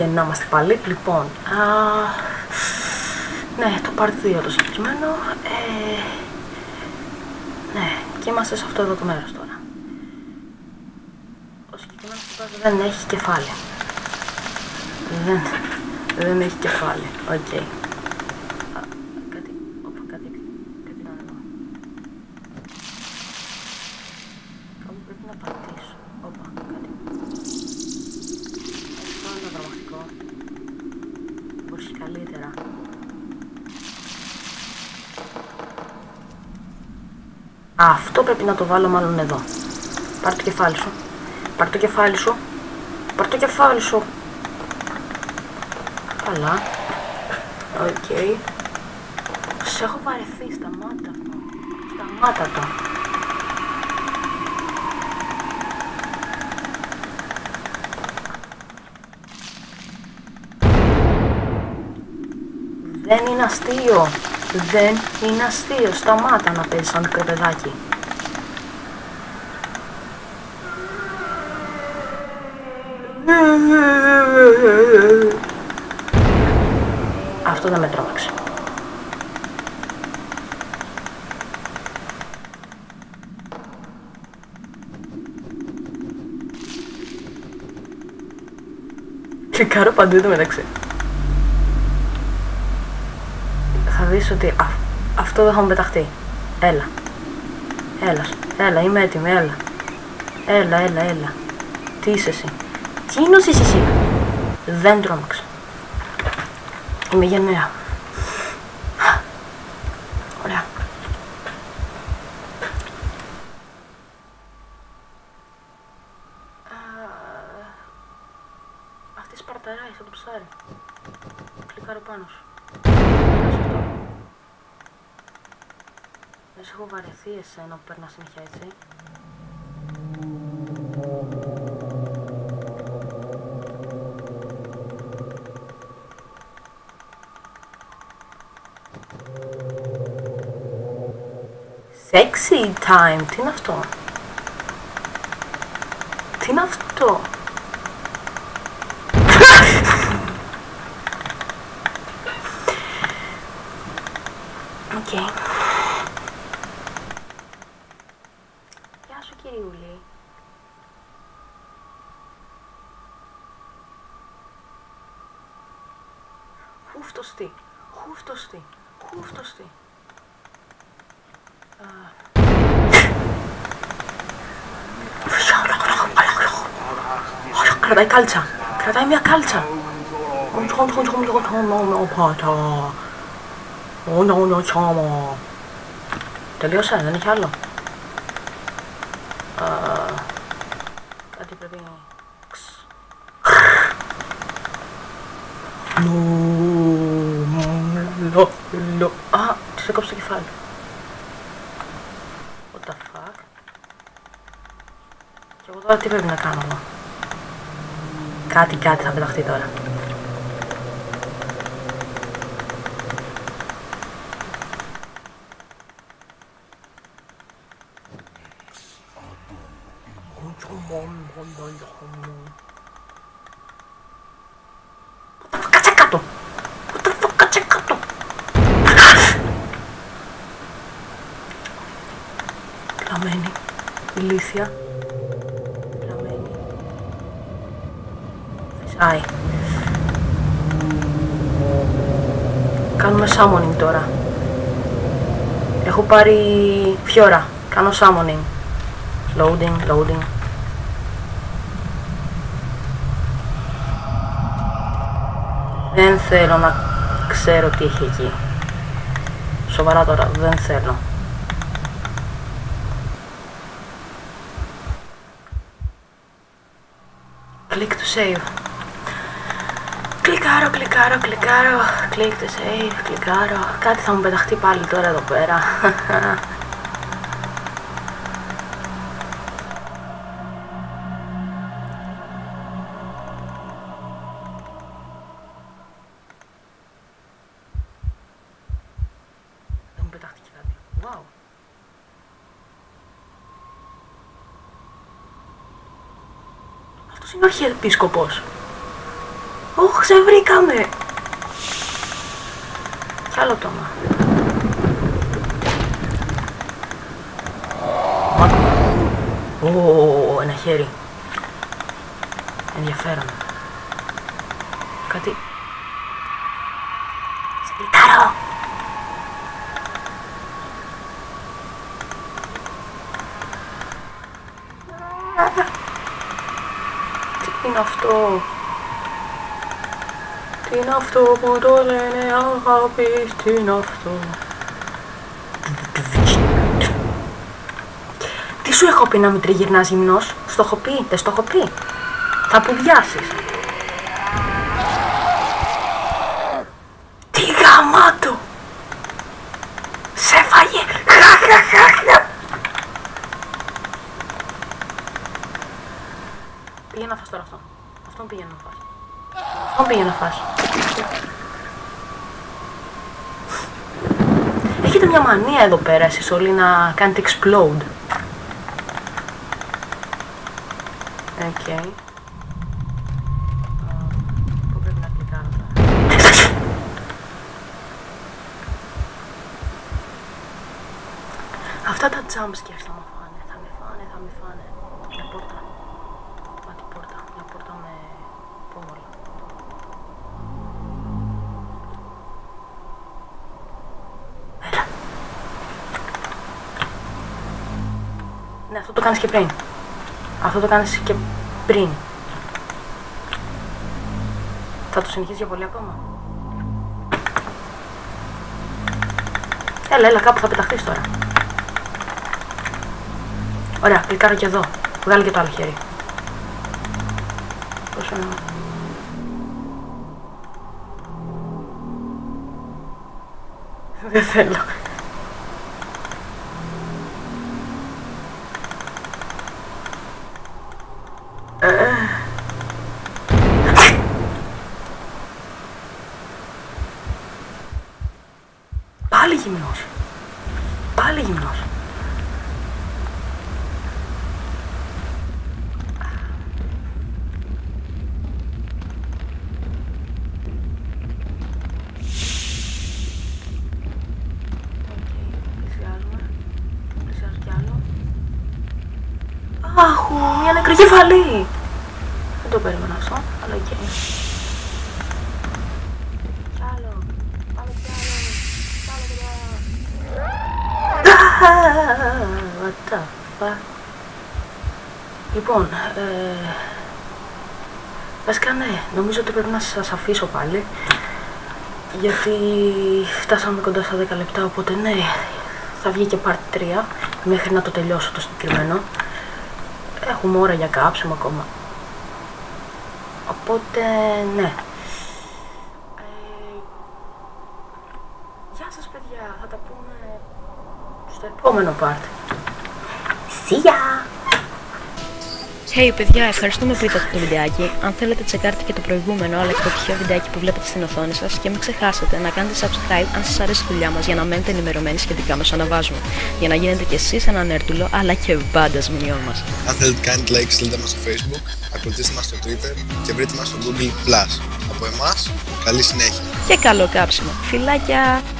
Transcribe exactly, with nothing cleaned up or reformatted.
και να είμαστε πάλι. Λοιπόν, α, ναι, το part δύο το συγκεκριμένο. Ε, ναι, και είμαστε σε αυτό εδώ το μέρος τώρα. Ο συγκεκριμένος τυπάς δεν έχει κεφάλι. Δεν, δεν έχει κεφάλι. Οκ. Okay. Κάτι, όπα, κάτι, κάτι ήταν εδώ. Κάπου πρέπει να πατήσω. Όπα, κάτι. Αυτό είναι δραματικό. Μπορείς καλύτερα. Αυτό πρέπει να το βάλω μάλλον εδώ. Πάρ' το κεφάλι σου. Πάρ' το κεφάλι σου. Πάρ' το κεφάλι σου. Καλά. Οκ. Okay. Σε έχω βαρεθεί. Σταμάτα. Σταμάτα το. Δεν είναι αστείο. Δεν είναι αστείο. Σταμάτα να παίζεις σαν μικρό παιδάκι. Αυτό δεν με τρόμαξε. Κλικάρω παντού το μεταξύ. Θα δεις ότι α, αυτό δεν θα μου πεταχτεί. Έλα. Έλα, έλα, είμαι έτοιμη, έλα. Έλα, έλα, έλα. Τι είσαι εσύ? Τι είναι εσύ εσύ? Δεν τρόμαξα. Είμαι γενναία. Ωραία. Αυτή σπαρταράει σαν το ψάρι. Κλικάρω πάνω σου. Δεν σε έχω βαρεθεί εσένα που περνάς συνέχεια έτσι. Sexy time, τι είναι αυτό? Τι είναι αυτό? Οκ. Okay. Γεια σου κυριούλη. Χούφτωστη, χούφτωστη, χούφτωστη. Κρατάει κάλτσα. Κρατάει μια κάλτσα. Τελείωσε, δεν έχει άλλο. Κάτι πρέπει... Α, της έκοψε το κεφάλι. What the fuck. Και εγώ τώρα τι πρέπει να κάνω εδώ? Κάτι, κάτι θα πεταχτεί τώρα. Κάτσε κάτω! What the fuck, κάτσε κάτω! Κλαμμένη, ηλίθεια. Κλαμμένη. Φυσάει. Κάνουμε summoning τώρα. Έχω πάρει φιόρα. Κάνω summoning. Loading, loading. Δεν θέλω να ξέρω τι έχει εκεί. Σοβαρά τώρα, δεν θέλω. Click to save. Κλικάρω, κλικάρω, κλικάρω. Click to save, κλικάρω. Κάτι θα μου πεταχτεί πάλι τώρα εδώ πέρα. Δεν μου πετάχτηκε κάτι. Wow. Αυτός είναι ο αρχιεπίσκοπος. Ω! ξεβρήκαμε! Κι άλλο πτώμα. Ω, ένα χέρι. Ενδιαφέρον. Κάτι... Σε κλικάρω! Τι είναι αυτό? Τι είναι αυτό που το λένε αγάπη? Τι είναι αυτό? Τι σου έχω πει να μην τριγυρνάς γυμνός? Στο έχω πει, δεν στο έχω πει? Θα πουδιάσεις. Τι γαμάτο! Σε φάγε! Χαχαχαχα! Πήγαινε να φας τώρα αυτό. Αυτόν πήγαινε να φας. Αυτόν πήγαινε να φας. Έχετε μια μανία εδώ πέρα εσείς όλοι να κάνετε explode. Οκ. Okay. Πού πρέπει να κλικάρω τώρα? Αυτά τα jumpscares θα με φάνε, θα με φάνε, θα με φάνε. Μια πόρτα. Μα τι πόρτα, μια πόρτα με πόμολα. Έλα. Ναι, αυτό το κάνεις και πριν. Αυτό το κάνεις και πριν. Θα το συνεχίσεις για πολύ ακόμα? Έλα, έλα, κάπου θα πεταχτείς τώρα. Ωραία, κλικάρω και εδώ. Βγάλει και το άλλο χέρι. Πώς εννοώ? Δεν θέλω. Πάλι γυμνός. Πάλι γυμνός. Αχου, μια νεκρή κεφαλή. Δεν το περίμενα αυτό, αλλά οκ. Κι άλλο. Πάμε κι άλλο. Κι άλλο κι άλλο. What the fuck. Λοιπόν, ε... βασικά ναι, νομίζω ότι πρέπει να σας αφήσω πάλι. Γιατί φτάσαμε κοντά στα δέκα λεπτά, οπότε ναι, θα βγει και part τρία μέχρι να το τελειώσω το συγκεκριμένο. Έχουμε ώρα για κάψιμο ακόμα. Οπότε, ναι. Ε, γεια σας παιδιά, θα τα πούμε στο επόμενο part. See ya! Hey παιδιά, ευχαριστούμε που είδατε το βιντεάκι. Αν θέλετε τσεκάρτε και το προηγούμενο αλλά και το τυχαίο βιντεάκι που βλέπετε στην οθόνη σας και μην ξεχάσετε να κάνετε subscribe αν σας αρέσει η δουλειά μας για να μένετε ενημερωμένοι σχετικά με όσα αναβάζουμε. Για να γίνετε κι εσείς έναν έρτουλο αλλά και μπάντας μηνιών μας. Αν θέλετε κάνετε like, στείλτε μας στο Facebook, ακολουθήστε μας στο Twitter και βρείτε μας στο Google Plus. Από εμάς, καλή συνέχεια. Και καλό κάψιμο. Φιλάκια!